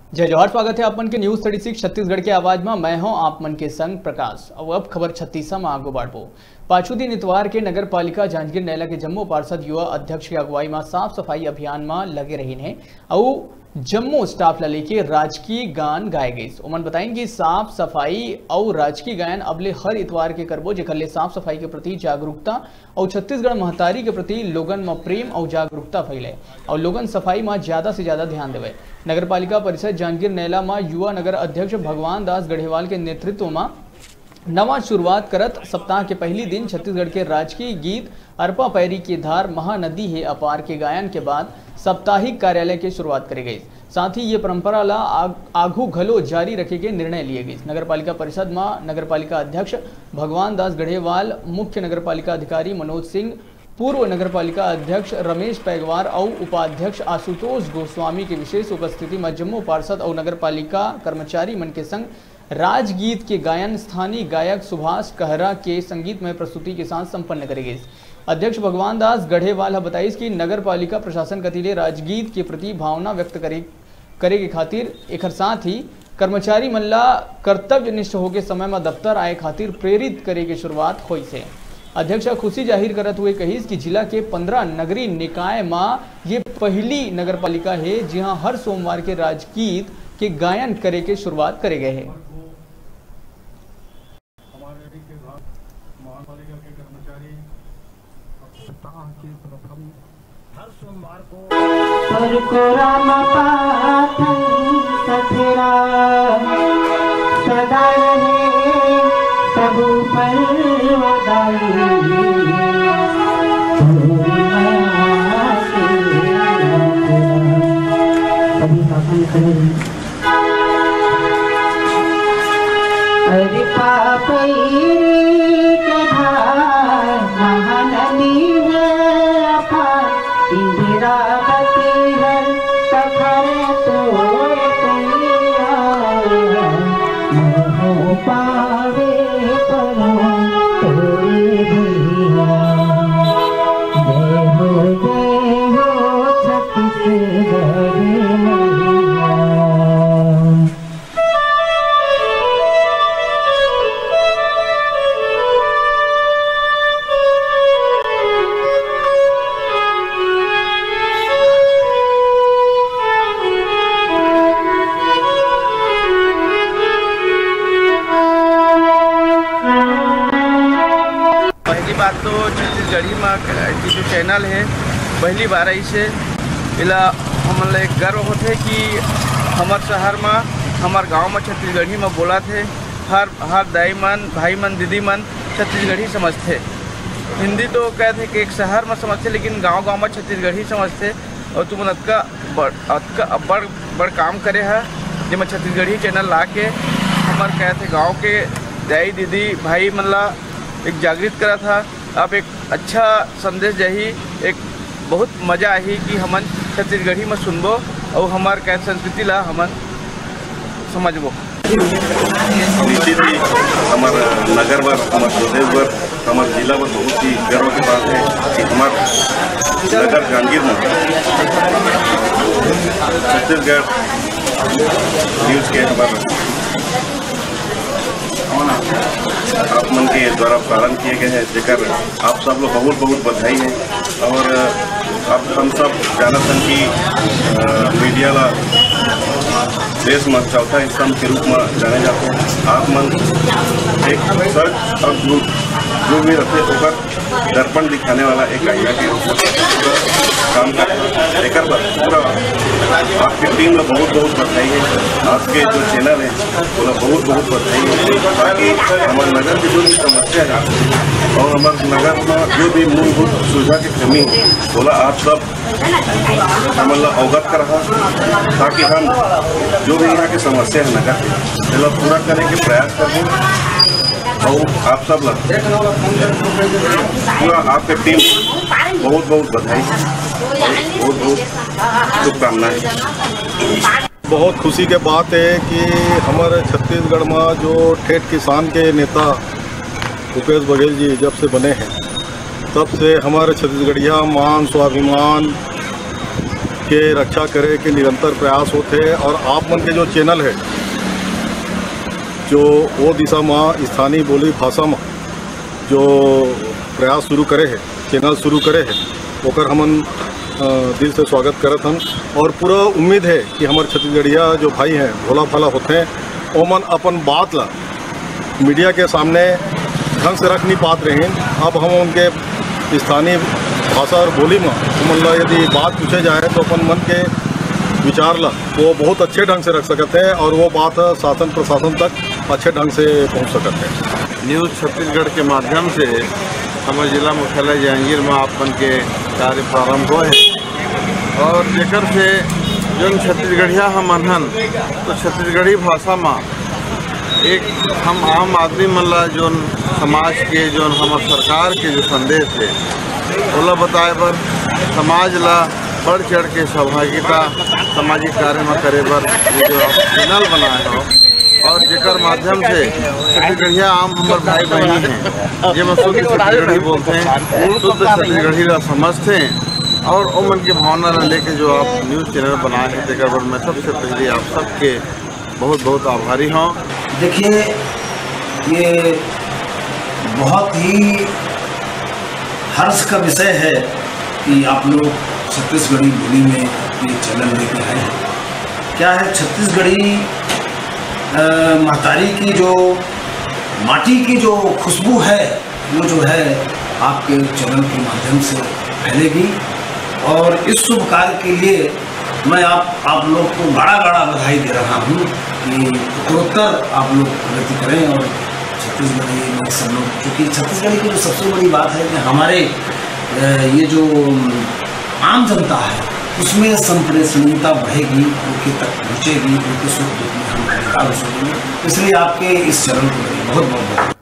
जय जवाहर, स्वागत है आपमन के न्यूज 36 छत्तीसगढ़ के आवाज में। मैं हूं आपमन के संग प्रकाश। अब खबर 36 में आगो बाढ़बो। पांचू दिन इतवार के नगर पालिका जांजगीर नैला के जम्मू पार्षद युवा अध्यक्ष की अगुवाई में साफ सफाई अभियान में लगे रही है और जम्मू स्टाफ ला लेके राजकीय गान गाए गए। उमन बताएं कि साफ सफाई और राजकीय गायन अबले हर इतवार के करबो, जेकर ले साफ सफाई के प्रति जागरूकता और छत्तीसगढ़ महतारी के प्रति लोगन में प्रेम और जागरूकता फैले और लोगन सफाई में ज्यादा से ज्यादा ध्यान देवे। नगर पालिका परिषद जांजगीर नैला में युवा नगर अध्यक्ष भगवान दास गढ़ेवाल के नेतृत्व में नवा शुरुआत करत सप्ताह के पहली दिन छत्तीसगढ़ के राजकीय गीत अरपा पैरी की धार महानदी है अपार के गायन के बाद साप्ताहिक कार्यालय की शुरुआत करी गई। साथ ही ये परंपरा ला आगू घलो जारी रखे के निर्णय लिए गए। नगर पालिका परिषद में नगर पालिका अध्यक्ष भगवान दास गढ़ेवाल, मुख्य नगर पालिका अधिकारी मनोज सिंह, पूर्व नगर पालिका अध्यक्ष रमेश पैगवार और उपाध्यक्ष आशुतोष गोस्वामी की विशेष उपस्थिति में जम्मू पार्षद और नगर पालिका कर्मचारी मन के संग राजगीत के गायन स्थानीय गायक सुभाष कहरा के संगीतमय प्रस्तुति के साथ संपन्न करे गए। अध्यक्ष भगवान दास गढ़ेवाल बताई कि नगर पालिका प्रशासन कतीले राजगीत के प्रति भावना व्यक्त करे के खातिर एक साथ ही कर्मचारी मन ला कर्तव्य निष्ठ होके समय में दफ्तर आए खातिर प्रेरित करे के शुरुआत हुई से। अध्यक्ष खुशी जाहिर करते हुए कही कि जिला के 15 नगरीय निकाय में ये पहली नगर पालिका है जहां हर सोमवार के राजगीत के गायन करे के शुरुआत करे गए हैं। हर सोमवार को सदा रहे प्रभु पर अरे पापई के धार महानदी इंदिरावती है सफर तो पावे परो जय हो छत्तीसगढ़ मैया। बात तो छत्तीसगढ़ी में जो चैनल है पहली बार ऐसे इला हमन एक गर्व होते कि हमार शहर में हमार गांव में छत्तीसगढ़ी में बोला थे। हर दाई मन भाई मन दीदी मन छत्तीसगढ़ी समझते। हिंदी तो कहते कि एक शहर में समझते, लेकिन गांव में छत्तीसगढ़ी समझते। और तुम अतका बड़ काम करे है जिसमें छत्तीसगढ़ी चैनल ला के हमार कहते गाँव के दाई दीदी भाई मन ला एक जागृत करा था। अब एक अच्छा संदेश जही, एक बहुत मजा आई कि हमन छत्तीसगढ़ी में सुनबो और हमार क्या संस्कृति ला हमन समझबो। निश्चित ही हमारे नगर पर, हमारे प्रदेश पर, हमारे जिला पर बहुत ही गर्व की बात है कि हमारे नगर जांजगीर में छत्तीसगढ़ न्यूज़ के हमारे आप मन के द्वारा प्रारंभ किए गए हैं, जेकर आप सब लोग बहुत बहुत बधाई है। और अब हम सब जानते हैं कि मीडिया ला देश में चौथा स्तंभ के रूप में जाने जाते हैं। आप मन एक सच और जो भी रहते होकर दर्पण दिखाने वाला एक आईना के रूप में काम करता है। एक पूरा आपकी टीम में बहुत बहुत बधाई है। आपके जो चैनल है वो बहुत बहुत बधाई है, ताकि हमारे नगर की जो भी समस्या है और हमारे नगर में जो भी मूलभूत सुविधा की कमी है बोला आप सब हमें अवगत कर रहा, ताकि हम जो भी यहाँ की समस्या है नगर की पूरा करने के प्रयास करें। और आप सब पूरा आपके टीम बहुत बहुत बधाई, बहुत बहुत शुभकामनाएं। बहुत खुशी के बात है कि हमारे छत्तीसगढ़ में जो ठेठ किसान के नेता भूपेश बघेल जी जब से बने हैं तब से हमारे छत्तीसगढ़िया मान स्वाभिमान के रक्षा करे के निरंतर प्रयास होते हैं। और आप मन के जो चैनल है जो वो दिशा में स्थानीय बोली भाषा में जो प्रयास शुरू करे है, चैनल शुरू करे है, ओकर हमन दिल से स्वागत करत हन। और पूरा उम्मीद है कि हमारे छत्तीसगढ़िया जो भाई हैं भोला भाला होते हैं ओमन अपन बात ला मीडिया के सामने ढंग से रख नहीं पाते रहें। अब हम उनके स्थानीय भाषा और बोली में मतलब यदि बात पूछे जाए तो अपन मन के विचार ला वो बहुत अच्छे ढंग से रख सकते हैं और वो बात शासन प्रशासन तक अच्छे ढंग से पहुंच सकते हैं। न्यूज़ छत्तीसगढ़ के माध्यम से हमारे जिला मुख्यालय जांजगीर में आपन के कार्य प्रारंभ हुए हैं और जेकर से जो छत्तीसगढ़िया हमन हन तो छत्तीसगढ़ी भाषा में एक हम आम आदमी मन ला जो समाज के जो हमार सरकार के जो संदेश है ओला बताए बर समाज ला बढ़ चढ़ के सहभागिता सामाजिक कार्य में करे बर ये जो चैनल बनाए हो और जेकर माध्यम से छत्तीसगढ़िया आम हमारे भाई बहनी हैं जे में शुद्ध छत्तीसगढ़ी बोलते हैं, शुद्ध छत्तीसगढ़ी ला समझते हैं और वो मन की भावना ला लेके जो आप न्यूज़ चैनल बनाए हैं जेकर बर मैं सबसे पहले आप सबके बहुत बहुत आभारी हूँ। देखिए ये बहुत ही हर्ष का विषय है कि आप लोग छत्तीसगढ़ी बोली में ये चैनल लेके आए हैं। क्या है छत्तीसगढ़ी महतारी की जो माटी की जो खुशबू है वो जो है आपके चैनल के माध्यम से फैलेगी और इस शुभ कार्य के लिए मैं आप लोग को गाढ़ा गाढ़ा बधाई दे रहा हूँ कि उत्तरोत्तर आप लोग प्रगति करें और छत्तीसगढ़ी में सब लोग, क्योंकि छत्तीसगढ़ी की जो सबसे बड़ी बात है कि हमारे ये जो आम जनता है उसमें संप्रेषणीयता बढ़ेगी, उनके तक पहुँचेगी, उनके सुख दुख में हम भागीदार हो सकेंगे। इसलिए आपके इस चैनल को बहुत बहुत